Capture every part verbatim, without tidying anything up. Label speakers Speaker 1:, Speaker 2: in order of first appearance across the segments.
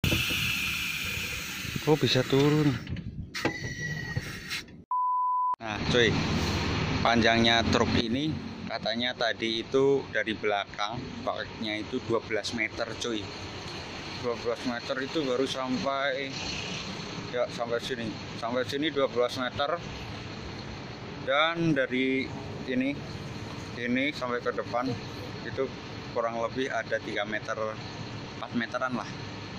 Speaker 1: Oh bisa turun. Nah cuy, panjangnya truk ini katanya tadi itu dari belakang baknya itu dua belas meter cuy. Dua belas meter itu baru sampai ya sampai sini. Sampai sini dua belas meter. Dan dari ini ini sampai ke depan itu kurang lebih ada tiga meter, empat meteran lah.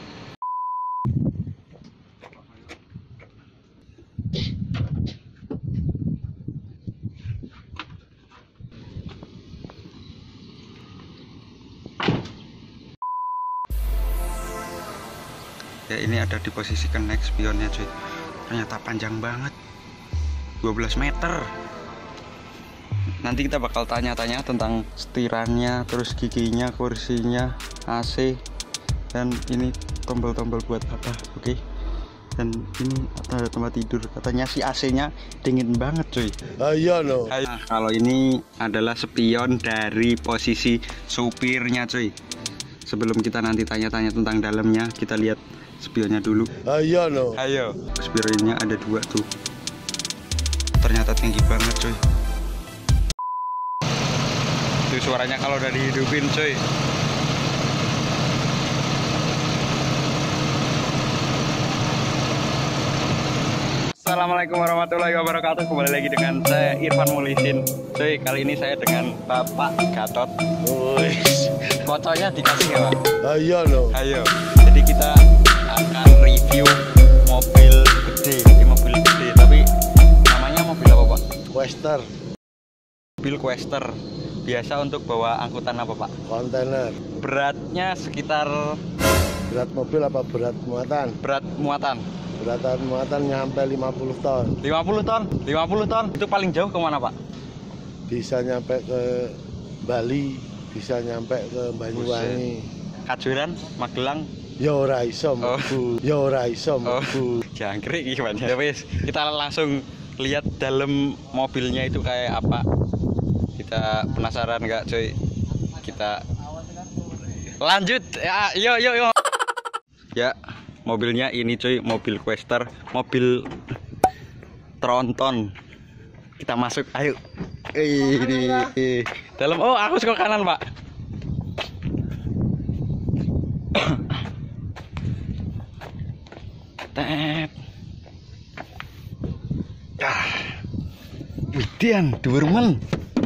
Speaker 1: Ya ini ada di posisi connect spionnya cuy. Ternyata panjang banget, dua belas meter. Nanti kita bakal tanya-tanya tentang setirannya, terus giginya, kursinya, A C, dan ini tombol-tombol buat apa, oke? Okay? Dan ini ada tempat tidur. Katanya si A C-nya dingin banget cuy.
Speaker 2: Ayo no.
Speaker 1: Nah, kalau ini adalah spion dari posisi supirnya cuy. Sebelum kita nanti tanya-tanya tentang dalamnya, kita lihat spionnya dulu.
Speaker 2: Ayo no.
Speaker 1: Ayo. Spionnya ada dua tuh. Ternyata tinggi banget cuy. Itu suaranya kalau udah dihidupin cuy. Assalamualaikum warahmatullahi wabarakatuh. Kembali lagi dengan saya Irfan Mulisin. Cuy, kali ini saya dengan Bapak Gatot. Wush. Fotonya dikasih nggak Pak?
Speaker 2: Ayo no.
Speaker 1: Ayo. Jadi kita akan review mobil gede, ini mobil gede. Tapi namanya mobil apa Pak?
Speaker 2: Quester.
Speaker 1: Mobil Quester. Biasa untuk bawa angkutan apa Pak?
Speaker 2: Kontainer.
Speaker 1: Beratnya sekitar.
Speaker 2: Berat mobil apa berat muatan?
Speaker 1: Berat muatan.
Speaker 2: Beratan muatan nyampe lima puluh ton.
Speaker 1: lima puluh ton? lima puluh ton? Itu paling jauh kemana Pak?
Speaker 2: Bisa nyampe ke Bali, bisa nyampe ke Banyuwangi.
Speaker 1: Kajuran, Magelang.
Speaker 2: Ya ora iso mlebu. Ya ora iso mlebu.
Speaker 1: Jangkrik gimana? Ya wis, kita langsung lihat dalam mobilnya itu kayak apa. Kita penasaran nggak cuy? Kita lanjut. Ya, yo yo yo. Ya. Mobilnya ini cuy, mobil Quester, mobil tronton. Kita masuk, ayo. Ini dalam. Oh, aku suka kanan Pak. Tet. Ah, Widian, Durman.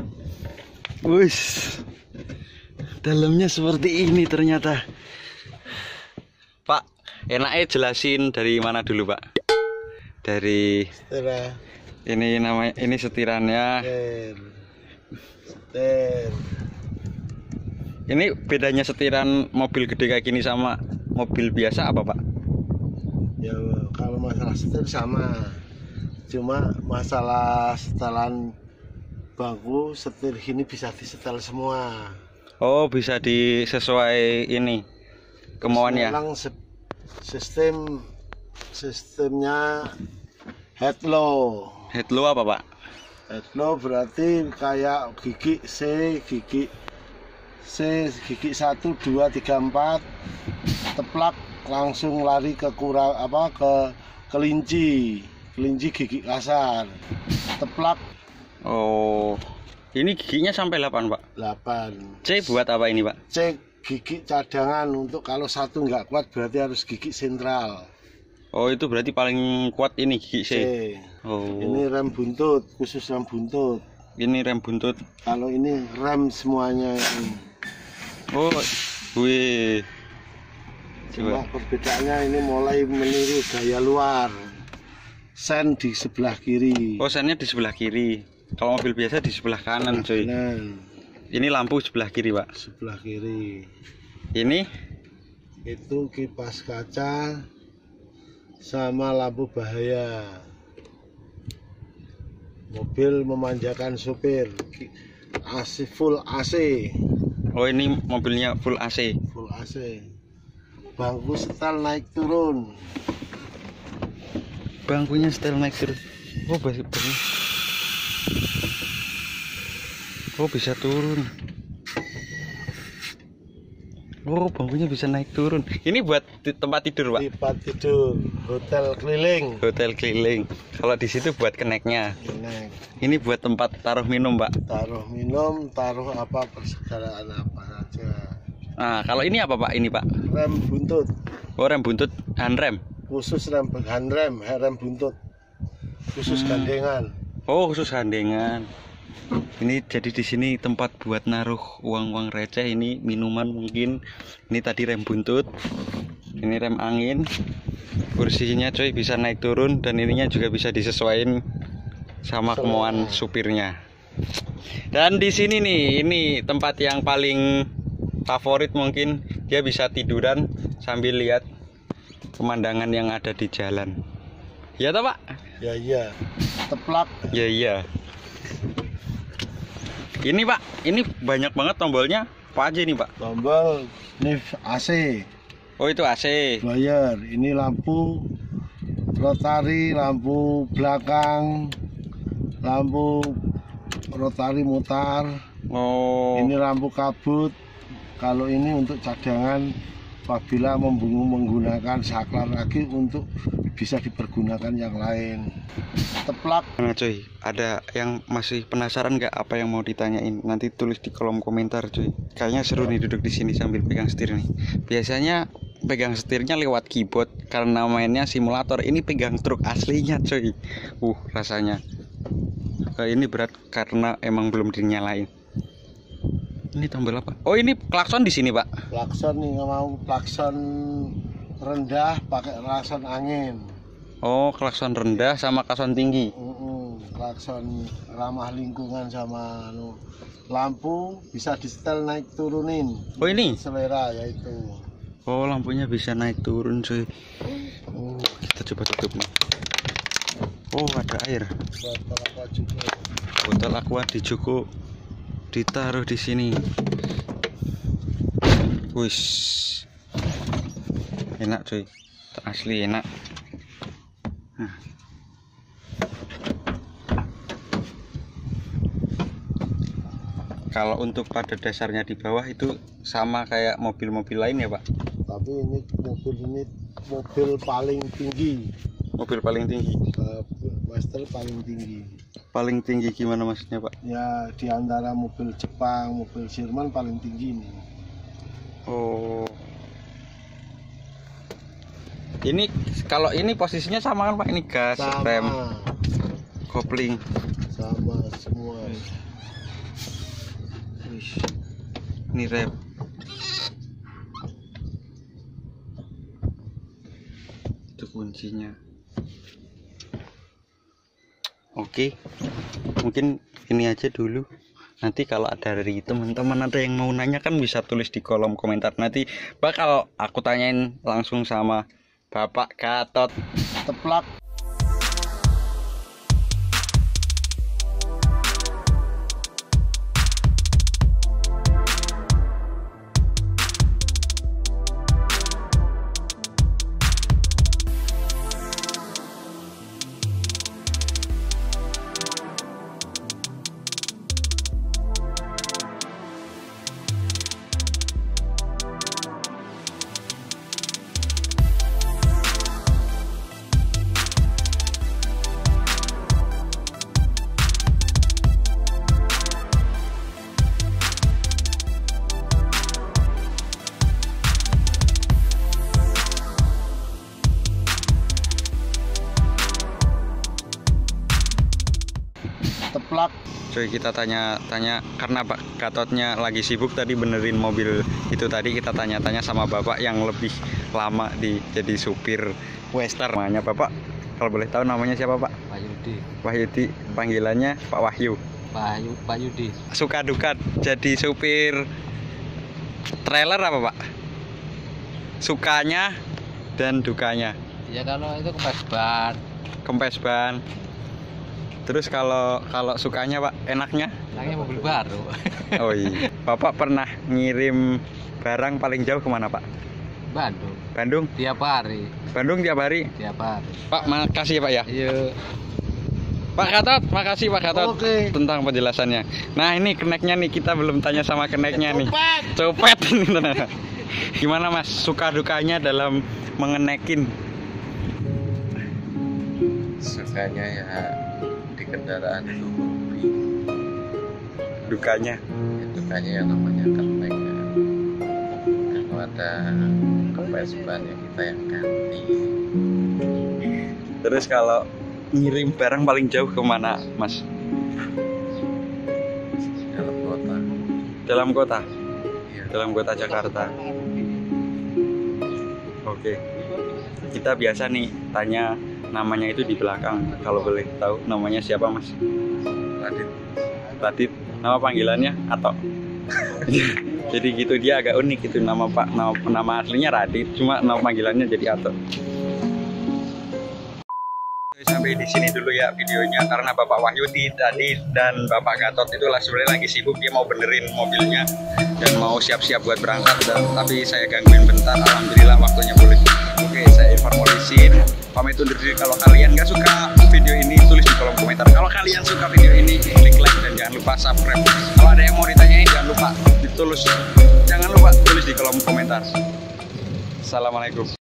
Speaker 1: Wis, dalamnya seperti ini ternyata. Pak, enaknya jelasin dari mana dulu Pak? Dari
Speaker 2: Setir.
Speaker 1: Ini namanya, ini setirannya.
Speaker 2: Setir. Setir.
Speaker 1: Ini bedanya setiran mobil gede kayak gini sama mobil biasa apa Pak?
Speaker 2: Ya kalau masalah setir sama. Cuma masalah setelan bangku setir ini bisa disetel semua.
Speaker 1: Oh, bisa disesuai ini kemauannya.
Speaker 2: Memang sistem sistemnya head low.
Speaker 1: Head low apa Pak?
Speaker 2: Head low berarti kayak gigi C, gigi C, gigi satu, dua, tiga, empat, teplak langsung lari ke kurang apa ke kelinci, kelinci gigi kasar, teplak.
Speaker 1: Oh, ini giginya sampai delapan Pak?
Speaker 2: delapan.
Speaker 1: C buat apa ini Pak?
Speaker 2: C gigi cadangan, untuk kalau satu nggak kuat berarti harus gigi sentral.
Speaker 1: Oh, itu berarti paling kuat ini gigi C.
Speaker 2: C.
Speaker 1: Oh.
Speaker 2: Ini rem buntut, khusus rem buntut.
Speaker 1: Ini rem buntut.
Speaker 2: Kalau ini rem semuanya ini.
Speaker 1: Oh, wih.
Speaker 2: Cuma perbedaannya ini mulai meniru gaya luar. Sen di sebelah kiri.
Speaker 1: Oh, sennya di sebelah kiri. Kalau mobil biasa di sebelah kanan, cuy.
Speaker 2: Nah,
Speaker 1: ini lampu sebelah kiri, Pak.
Speaker 2: Sebelah kiri.
Speaker 1: Ini
Speaker 2: itu kipas kaca sama lampu bahaya. Mobil memanjakan supir. A C full A C.
Speaker 1: Oh, ini mobilnya full A C.
Speaker 2: Full A C. Bangku setel naik turun.
Speaker 1: Bangkunya setel naik turun. Oh, bangku. Oh, bisa turun. Oh, bangkunya bisa naik turun. Ini buat di tempat tidur, Pak?
Speaker 2: Tempat tidur, hotel keliling.
Speaker 1: Hotel keliling. Kalau di situ buat keneknya.
Speaker 2: Kenek.
Speaker 1: Ini buat tempat taruh minum, Pak?
Speaker 2: Taruh minum, taruh apa persegalaan apa saja.
Speaker 1: Nah, kalau ini apa, Pak? Ini, Pak?
Speaker 2: Rem buntut.
Speaker 1: Oh, rem buntut, handrem.
Speaker 2: Khusus rem handrem, rem buntut. Khusus
Speaker 1: Hmm.
Speaker 2: gandengan.
Speaker 1: Oh, khusus gandengan. Ini jadi di sini tempat buat naruh uang-uang receh, ini minuman mungkin. Ini tadi rem buntut. Ini rem angin. Kursinya coy bisa naik turun dan ininya juga bisa disesuaikan sama kemauan supirnya. Dan di sini nih, ini tempat yang paling favorit mungkin, dia bisa tiduran sambil lihat pemandangan yang ada di jalan. Ya toh, Pak?
Speaker 2: Ya iya. Teplak.
Speaker 1: Ya iya. Ini, Pak, ini banyak banget tombolnya. Apa aja nih, Pak?
Speaker 2: Tombol ini A C.
Speaker 1: Oh, itu A C.
Speaker 2: Bayar. Ini lampu rotari, lampu belakang, lampu rotari mutar.
Speaker 1: Oh.
Speaker 2: Ini lampu kabut. Kalau ini untuk cadangan apabila menggunakan saklar lagi untuk bisa dipergunakan yang lain. Teplak.
Speaker 1: Nah, cuy, ada yang masih penasaran nggak apa yang mau ditanyain? Nanti tulis di kolom komentar, cuy. Kayaknya seru nih duduk di sini sambil pegang setir nih. Biasanya pegang setirnya lewat keyboard karena mainnya simulator. Ini pegang truk aslinya, cuy. Uh, rasanya. Uh, ini berat karena emang belum dinyalain. Ini tombol apa? Oh, ini klakson di sini, Pak.
Speaker 2: Klakson nih, nggak mau klakson rendah pakai klakson angin.
Speaker 1: Oh, klakson rendah sama klakson tinggi.
Speaker 2: Uh -uh, klakson ramah lingkungan sama anu, lampu bisa di setel naik turunin.
Speaker 1: Oh, ini?
Speaker 2: Selera yaitu.
Speaker 1: Oh, lampunya bisa naik turun, cuy. Oh, kita coba tutup nih. Oh, ada air.
Speaker 2: Botol aqua juga.
Speaker 1: Botol aqua dicukup, ditaruh di sini. Wis, enak, cuy. Asli enak. Nah. Kalau untuk pada dasarnya di bawah itu sama kayak mobil-mobil lain ya, Pak?
Speaker 2: Tapi ini mobil ini mobil paling tinggi.
Speaker 1: Mobil paling tinggi.
Speaker 2: Uh, Master paling tinggi.
Speaker 1: Paling tinggi gimana maksudnya, Pak?
Speaker 2: Ya di antara mobil Jepang, mobil Jerman paling tinggi ini.
Speaker 1: Oh. Ini kalau ini posisinya sama kan, Pak? Ini gas,
Speaker 2: Sama.
Speaker 1: rem, kopling.
Speaker 2: Sama semua.
Speaker 1: Wih, ini rem. Itu kuncinya. Oke, mungkin ini aja dulu. Nanti kalau ada dari teman-teman ada yang mau nanya kan bisa tulis di kolom komentar. Nanti bakal aku tanyain langsung sama Bapak Gatot.
Speaker 2: Teplak. Teplak.
Speaker 1: Coy, kita tanya-tanya karena Pak Gatotnya lagi sibuk tadi benerin mobil itu, tadi kita tanya-tanya sama Bapak yang lebih lama di jadi supir Wester. Namanya Bapak, kalau boleh tahu namanya siapa, Pak?
Speaker 3: Pak Yudi.
Speaker 1: Wahyudi, panggilannya Pak Wahyu.
Speaker 3: Pak Yu, Pak Yudi.
Speaker 1: Suka duka jadi supir trailer apa, Pak? Sukanya dan dukanya.
Speaker 3: Ya kalau itu kempes ban.
Speaker 1: Kempes ban. Terus kalau kalau sukanya, Pak, enaknya?
Speaker 3: Enaknya mobil baru.
Speaker 1: Oh iya. Bapak pernah ngirim barang paling jauh kemana, Pak?
Speaker 3: Bandung.
Speaker 1: Bandung?
Speaker 3: Tiap hari.
Speaker 1: Bandung tiap hari?
Speaker 3: Tiap hari.
Speaker 1: Pak, makasih ya, Pak ya.
Speaker 3: Iya.
Speaker 1: Pak Gatot, makasih Pak Gatot
Speaker 2: Oke.
Speaker 1: tentang penjelasannya. Nah, ini keneknya nih, kita belum tanya sama keneknya nih. Copet ini. Gimana Mas, suka dukanya dalam mengenekin?
Speaker 4: Sukanya ya di kendaraan itu hobi.
Speaker 1: Dukanya?
Speaker 4: Ya, dukanya yang namanya kenek ya. Kalau ada kempes ban ya kita yang ganti.
Speaker 1: Terus kalau ngirim barang paling jauh kemana Mas?
Speaker 4: Dalam kota.
Speaker 1: Dalam kota?
Speaker 4: Iya.
Speaker 1: Dalam kota Jakarta. Oke. Kita biasa nih tanya namanya itu di belakang. Kalau boleh tahu namanya siapa Mas?
Speaker 4: Radit.
Speaker 1: Radit. Nama panggilannya Ato. Jadi gitu, dia agak unik itu nama Pak. Nama, nama aslinya Radit, cuma nama panggilannya jadi Ato. Sampai di sini dulu ya videonya, karena Bapak Wahyudi tadi dan Bapak Gatot itu lah sebenarnya lagi sibuk, dia mau benerin mobilnya dan mau siap-siap buat berangkat, dan tapi saya gangguin bentar. Alhamdulillah waktunya boleh. Oke, saya informasiin, pamit undur diri. Kalau kalian nggak suka video ini tulis di kolom komentar. Kalau kalian suka video ini klik like dan jangan lupa subscribe. Kalau ada yang mau ditanyain jangan lupa ditulis, jangan lupa tulis di kolom komentar. Assalamualaikum.